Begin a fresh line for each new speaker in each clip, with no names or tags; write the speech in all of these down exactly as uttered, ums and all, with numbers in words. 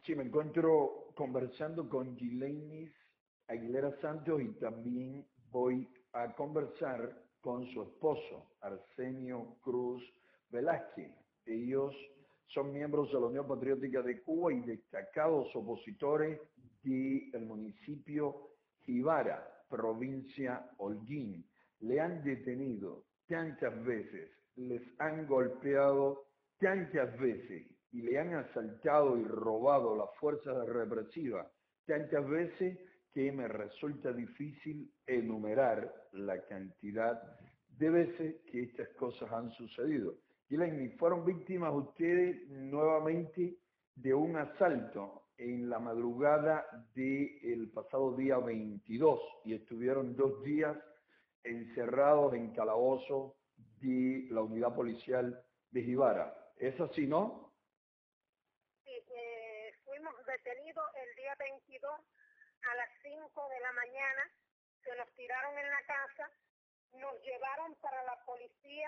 Sí, me encuentro conversando con Gilenis Aguilera Santos y también voy a conversar con su esposo, Arsenio Cruz Velázquez. Ellos son miembros de la Unión Patriótica de Cuba y destacados opositores del municipio Jibara, provincia Holguín. Le han detenido tantas veces, les han golpeado tantas veces y le han asaltado y robado las fuerzas represivas tantas veces que me resulta difícil enumerar la cantidad de veces que estas cosas han sucedido. Y fueron víctimas ustedes nuevamente de un asalto en la madrugada del pasado día veintidós y estuvieron dos días encerrados en calabozo de la unidad policial de Jibara. ¿Es así, no?
Sí, eh, fuimos detenidos el día veintidós a las cinco de la mañana, se nos tiraron en la casa, nos llevaron para la policía,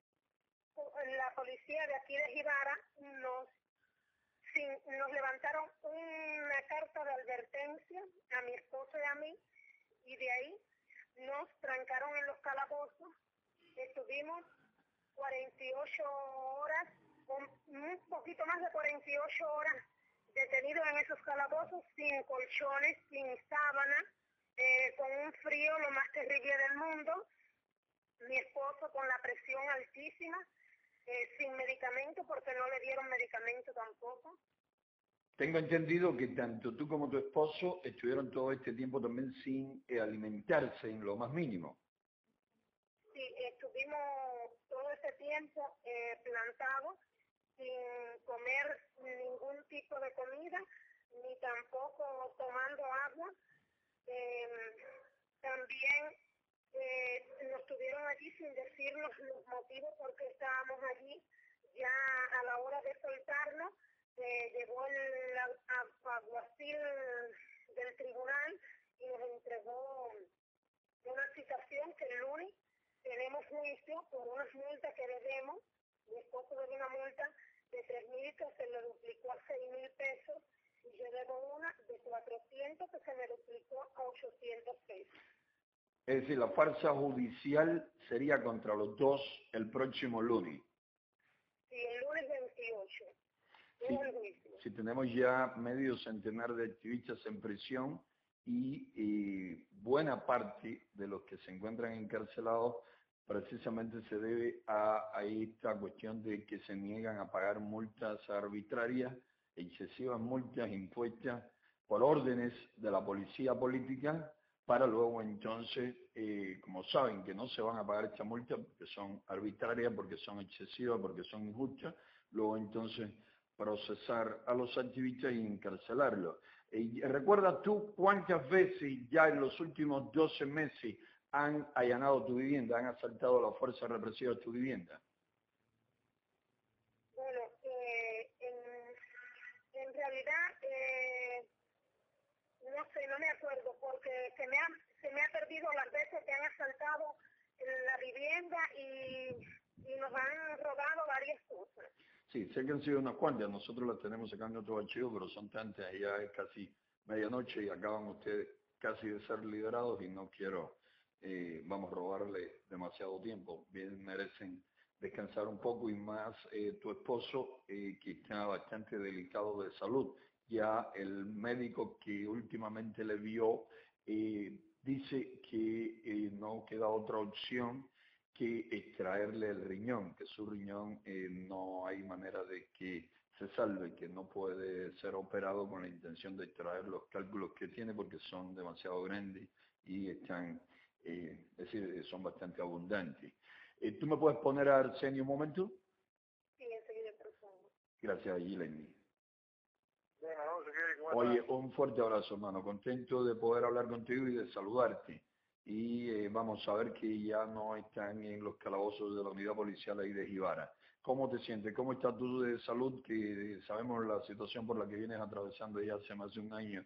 la policía de aquí de Jibara, nos, sin, nos levantaron una carta de advertencia a mi esposo y a mí, y de ahí nos trancaron en los calabozos, estuvimos cuarenta y ocho horas, un poquito más de cuarenta y ocho horas detenidos en esos calabozos, sin colchones, sin sábana, eh, con un frío lo más terrible del mundo, mi esposo con la presión altísima, eh, sin medicamento porque no le dieron medicamento tampoco.
Tengo entendido que tanto tú como tu esposo estuvieron todo este tiempo también sin eh, alimentarse en lo más mínimo.
Sí, estuvimos todo ese tiempo eh, plantados, sin comer ningún tipo de comida, ni tampoco tomando agua. Eh, también eh, nos tuvieron allí sin decirnos los motivos por qué estábamos allí. Ya a la hora de soltarnos, eh, llegó el alguacil del tribunal y nos entregó una citación que el lunes tenemos juicio por unas multas que debemos. Mi esposo debe una multa de tres mil que se le duplicó a seis mil pesos y yo debo una de cuatrocientos que se me duplicó a ochocientos pesos.
Es decir, la farsa judicial sería contra los dos el próximo lunes.
Sí, el lunes veintiocho.
Sí,
es el juicio.
sí, tenemos ya medio centenar de activistas en prisión y, y buena parte de los que se encuentran encarcelados precisamente se debe a, a esta cuestión de que se niegan a pagar multas arbitrarias, excesivas multas impuestas por órdenes de la policía política, para luego entonces, eh, como saben que no se van a pagar estas multas porque son arbitrarias, porque son excesivas, porque son injustas, luego entonces procesar a los activistas y encarcelarlos. Eh, ¿Recuerdas tú cuántas veces ya en los últimos doce meses han allanado tu vivienda, han asaltado a las fuerzas represivas tu vivienda?
Bueno, eh, en, en realidad, eh, no sé, no me acuerdo, porque se me, ha, se me ha perdido las veces que han asaltado la vivienda y, y nos han robado varias cosas.
Sí, sé que han sido unas cuantas, nosotros las tenemos acá en otro archivo, pero son tantas, ya es casi medianoche y acaban ustedes casi de ser liberados y no quiero, eh, vamos, robarle demasiado tiempo. Bien merecen descansar un poco y más eh, tu esposo, eh, que está bastante delicado de salud. Ya el médico que últimamente le vio eh, dice que eh, no queda otra opción que extraerle el riñón, que su riñón eh, no hay manera de que se salve, que no puede ser operado con la intención de extraer los cálculos que tiene porque son demasiado grandes y están, eh, es decir, son bastante abundantes. Eh, ¿Tú me puedes poner a Arsenio un momento?
Sí, enseguida te lo pongo.
Gracias, Gileni.
Bueno, no sé qué, ¿cómo
Oye,
estás?
un fuerte abrazo, hermano. Contento de poder hablar contigo y de saludarte. Y eh, vamos a ver que ya no están en los calabozos de la unidad policial ahí de Jibara. ¿Cómo te sientes? ¿Cómo estás tú de salud? Que sabemos la situación por la que vienes atravesando ya hace más de un año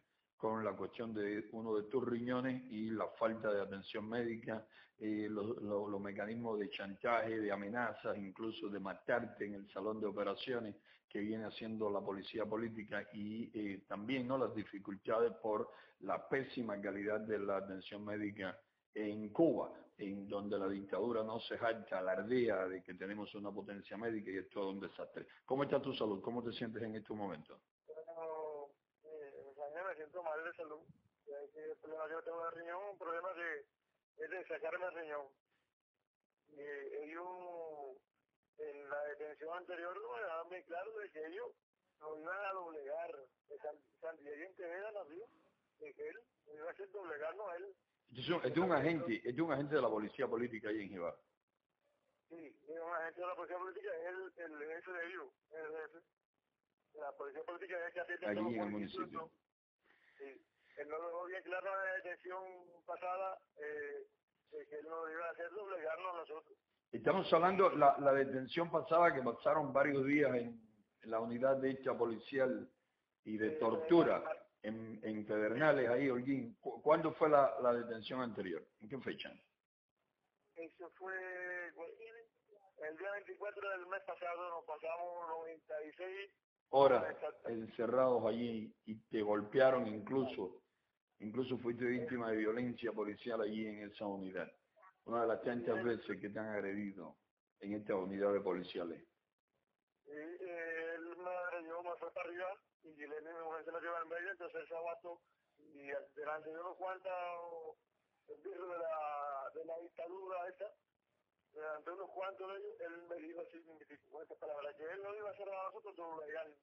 con la cuestión de uno de tus riñones y la falta de atención médica, eh, los, los, los mecanismos de chantaje, de amenazas, incluso de matarte en el salón de operaciones que viene haciendo la policía política y eh, también no las dificultades por la pésima calidad de la atención médica en Cuba, en donde la dictadura no se jacta, alardea de que tenemos una potencia médica y es todo un desastre. ¿Cómo está tu salud? ¿Cómo te sientes en estos momentos?
Bueno, eh, me siento mal de salud. El problema que yo tengo de riñón, un problema de, es de sacarme el riñón. Eh, ellos, en la detención anterior, no me daban muy claro de que ellos nos iban a doblegar. Santiago Tejeda nos dijo de que él nos iba a hacer doblegarnos a él.
Es un, es un agente, es un agente de la policía política ahí en Jibar.
Sí, es un agente de la policía política, es el, el jefe de ellos, el jefe. La policía política es el que atiende a todos
Allí en
los
el
municipios.
municipio.
Sí. Él no lo dejó bien claro en la detención pasada, eh, eh, que él nos iba a hacer doblegarnos a nosotros.
Estamos hablando la, la detención pasada que pasaron varios días en, en la unidad de hecha policial y de
Eh,
tortura en, en Pedernales, ahí, Holguín. ¿Cu- ¿Cuándo fue la, la detención anterior? ¿En qué fecha?
Eso fue el día veinticuatro del mes pasado, nos pasamos noventa y seis
Horas encerrados allí y te golpearon incluso. Incluso fuiste víctima de violencia policial allí en esa unidad. Una de las tantas veces que te han agredido en estas unidades policiales.
Y eh, él me agredió, me fue para arriba y le mi mujer se lo lleva en medio, entonces él se abató y delante de unos cuantos birros de la, de la dictadura esa, delante de unos cuantos de ellos, él me dijo así, con estas palabras, que él no iba a hacer a nosotros doblegarnos.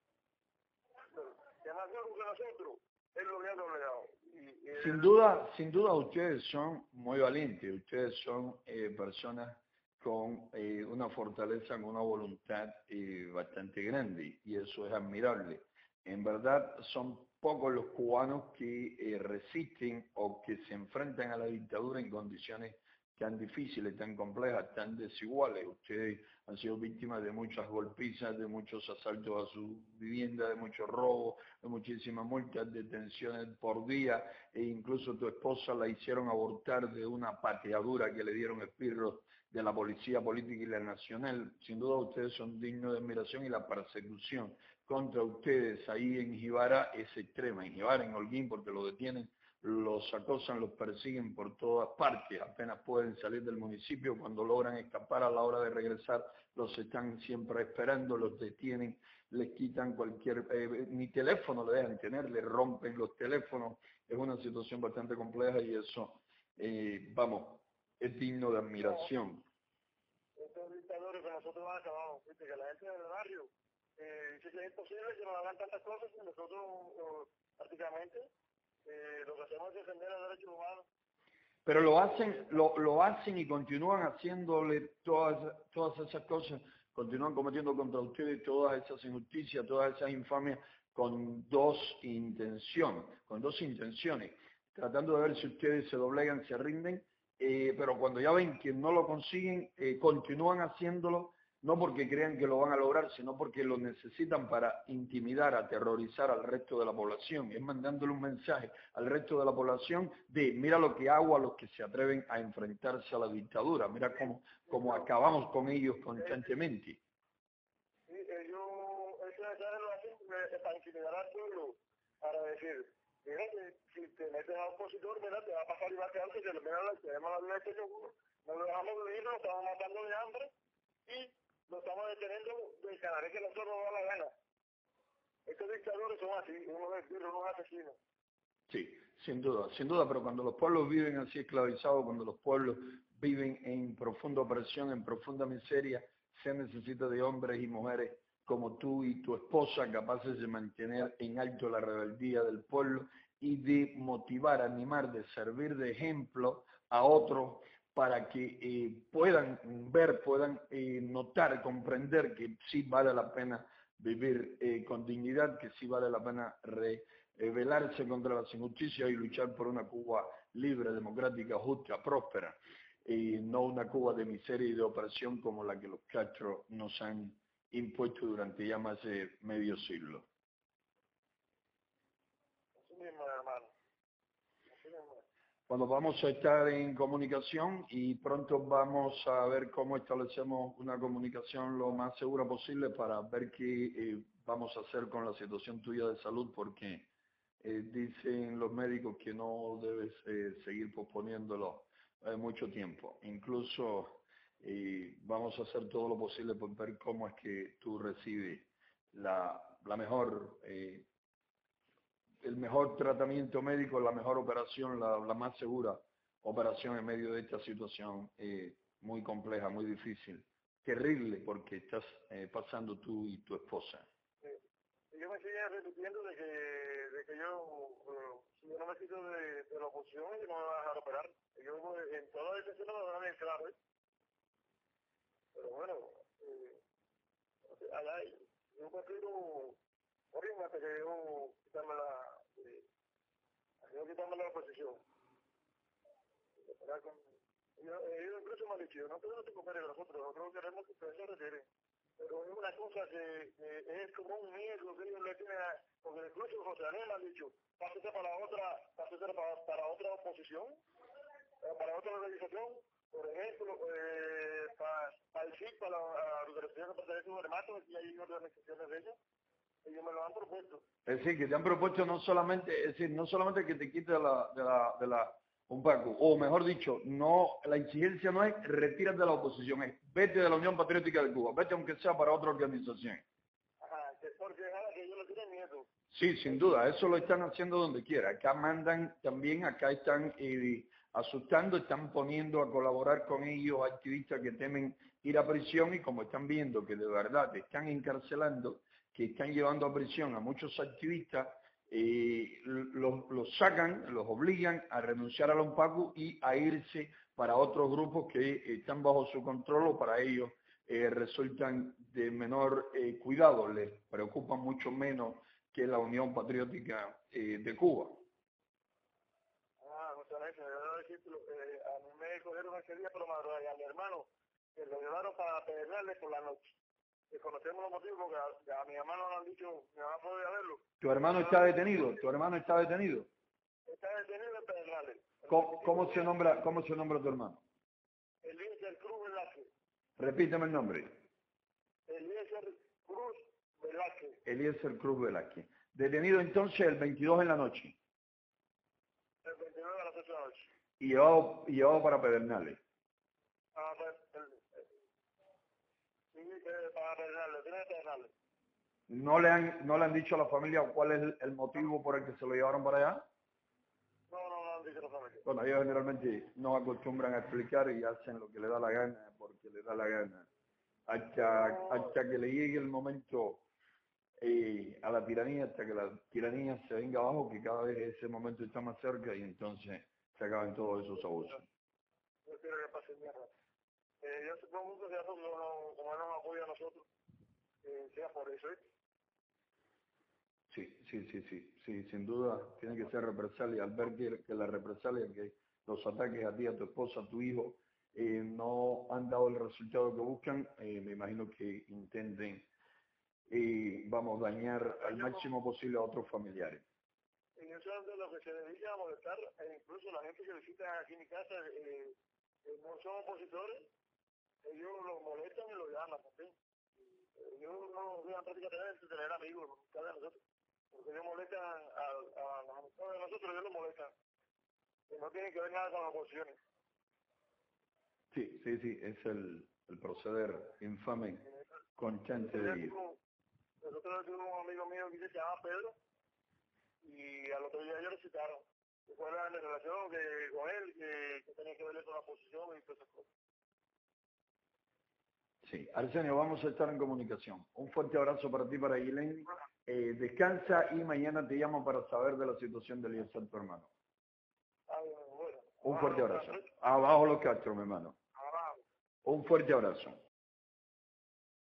Que más duro que nosotros, él lo había doblegado. Y, y
Sin
él,
duda, sin duda ustedes son muy valientes, ustedes son eh, personas con eh, una fortaleza, con una voluntad eh, bastante grande y eso es admirable. En verdad son pocos los cubanos que eh, resisten o que se enfrentan a la dictadura en condiciones tan difíciles, tan complejas, tan desiguales. Ustedes han sido víctimas de muchas golpizas, de muchos asaltos a su vivienda, de muchos robos, de muchísimas multas, detenciones por día, e incluso tu esposa la hicieron abortar de una pateadura que le dieron espirros de la policía política y la nacional. Sin duda ustedes son dignos de admiración y la persecución contra ustedes ahí en Jibara es extrema, en Jibara, en Holguín, porque lo detienen, los acosan, los persiguen por todas partes, apenas pueden salir del municipio, cuando logran escapar a la hora de regresar, los están siempre esperando, los detienen, les quitan cualquier, eh, ni teléfono le dejan tener, le rompen los teléfonos, es una situación bastante compleja y eso, eh, vamos, es digno de admiración.
estos dictadores que nosotros acabamos, ¿viste? Que la gente del barrio eh, dice que es imposible que nos hagan tantas cosas y nosotros eh, prácticamente eh, lo que hacemos es defender los derechos humanos.
Pero lo hacen, lo, lo hacen y continúan haciéndole todas, todas esas cosas, continúan cometiendo contra ustedes todas esas injusticias, todas esas infamias con dos intenciones, con dos intenciones, tratando de ver si ustedes se doblegan, se rinden, eh, pero cuando ya ven que no lo consiguen, eh, continúan haciéndolo, no porque crean que lo van a lograr, sino porque lo necesitan para intimidar, aterrorizar al resto de la población. Es mandándole un mensaje al resto de la población de mira lo que hago a los que se atreven a enfrentarse a la dictadura, mira cómo, cómo acabamos con ellos constantemente.
Sí, ellos, ese mensaje lo hacen eh, para intimidar al pueblo, para decir, mira que si te metes a opositor, mira, te va a pasar y va a quedar que le mira, tenemos la vida que seguro, no lo dejamos vivir, lo estamos matando de hambre y lo estamos deteniendo del canal que nosotros nos da la gana. Estos dictadores son así, unos espíritus, unos asesinos.
Sí, sin duda, sin duda, pero cuando los pueblos viven así esclavizados, cuando los pueblos viven en profunda opresión, en profunda miseria, se necesita de hombres y mujeres como tú y tu esposa, capaces de mantener en alto la rebeldía del pueblo y de motivar, animar, de servir de ejemplo a otros para que eh, puedan ver, puedan eh, notar, comprender que sí vale la pena vivir eh, con dignidad, que sí vale la pena rebelarse contra las injusticias y luchar por una Cuba libre, democrática, justa, próspera, y no una Cuba de miseria y de opresión como la que los Castro nos han impuesto durante ya más de medio siglo.
Así mismo. mismo, hermano. Así mismo.
Bueno, vamos a estar en comunicación y pronto vamos a ver cómo establecemos una comunicación lo más segura posible para ver qué eh, vamos a hacer con la situación tuya de salud, porque eh, dicen los médicos que no debes eh, seguir posponiéndolo eh, mucho tiempo. Incluso eh, vamos a hacer todo lo posible por ver cómo es que tú recibes la, la mejor... Eh, el mejor tratamiento médico, la mejor operación, la, la más segura operación en medio de esta situación eh, muy compleja, muy difícil, terrible, porque estás eh, pasando tú y tu esposa.
Sí. Y yo me sigue repitiendo de que, de que yo, uh, si yo no me quito de, de la oposición, yo no me voy a dejar operar. Yo pues, en toda la decisión me van a entrar, ¿eh? Pero bueno, eh, allá yo prefiero morirme hasta que yo quitarme la, eh, yo quitarme la oposición. Con, ellos, ellos incluso me han dicho, no tenemos que comer de nosotros, nosotros queremos que ustedes se retiren. Pero es una cosa que, que es como un miedo que ellos le tienen, a, porque incluso José Daniel me ha dicho, pásate para otra, pásate para, para otra oposición, para otra organización, por ejemplo, eh, para, para el C I C, para la organización que pertenece a los hermanos, y hay organizaciones de ellos, ellos me lo han propuesto.
Es decir, que te han propuesto no solamente, es decir, no solamente que te quite de la, de la, de la un Paco, o mejor dicho, no, la exigencia no es retírate de la oposición, es vete de la Unión Patriótica de Cuba, vete aunque sea para otra organización.
Ajá, que porque nada, que ellos no tienen miedo.
Sí, sin duda, eso lo están haciendo donde quiera. Acá mandan también, acá están eh, asustando, están poniendo a colaborar con ellos activistas que temen ir a prisión y como están viendo que de verdad te están encarcelando, que están llevando a prisión a muchos activistas, eh, los, los sacan, los obligan a renunciar al ONPACU y a irse para otros grupos que están bajo su control o para ellos eh, resultan de menor eh, cuidado, les preocupa mucho menos que la Unión Patriótica eh, de Cuba.
Ah, muchas gracias. Yo debo decir, eh, a mí me cogieron ese día por la madrugada y a mi hermano que lo llevaron para Pedernales por la noche. Y conocemos los motivos porque a, a mi hermano le han dicho, mi mamá podía verlo.
¿Tu hermano está detenido? ¿Tu hermano está detenido?
Está detenido en Pedernales.
¿Cómo, cómo se nombra, cómo se nombra tu hermano?
Eliezer Cruz Velázquez.
Repíteme el nombre.
Eliezer Cruz Velázquez.
Eliezer Cruz Velázquez. Detenido entonces el veintidós en la noche.
El veintinueve a las ocho de la noche.
Y llevado, y llevado para Pedernales.
Ah, pues, el, sí, eh, para Pedernales, tiene Pedernales.
¿No le, han, ¿No le han dicho a la familia cuál es el, el motivo por el que se lo llevaron para allá?
No, no, no han dicho la familia.
Bueno, ellos generalmente no acostumbran a explicar y hacen lo que le da la gana, porque le da la gana. Hasta,
No,
hasta que le llegue el momento eh, a la tiranía, hasta que la tiranía se venga abajo, que cada vez ese momento está más cerca y entonces se acaban todos esos abusos.
yo quiero que pase mierda. Eh, yo supongo que sea porque no, como él nos apoya a nosotros, eh, sea por eso, ¿eh?
Sí, sí, sí, sí, sí, sin duda tiene que ser represalia. Al ver que, que la represalia, que los ataques a ti, a tu esposa, a tu hijo, eh, no han dado el resultado que buscan, eh, me imagino que intenten, eh, vamos, dañar al máximo posible a otros familiares.
Y eso es de lo que se dedica a molestar, e incluso la gente que visita aquí en mi casa, eh, eh, no son opositores, ellos los molestan y los llaman, ¿sí? Ellos no vean prácticamente tener amigos, cada de nosotros, porque ellos molestan a, a, a los amistades de nosotros, ellos los molestan, y no tienen que ver nada con las oposiciones.
Sí, sí, sí, es el, el proceder infame,
Eh,
constante de ellos.
Nosotros tuvimos un amigo mío que se llama Pedro, y al otro día ellos lo citaron. Que fue la relación que, con él, que, que tenía que ver con la oposición y todas esas cosas.
Sí, Arsenio, vamos a estar en comunicación. Un fuerte abrazo para ti, para Guilén. Eh, descansa y mañana te llamo para saber de la situación de Eliezer, tu hermano.
Ah, bueno.
Un fuerte
Abajo,
abrazo. Abajo los Castro, mi hermano.
abajo.
Un fuerte abrazo.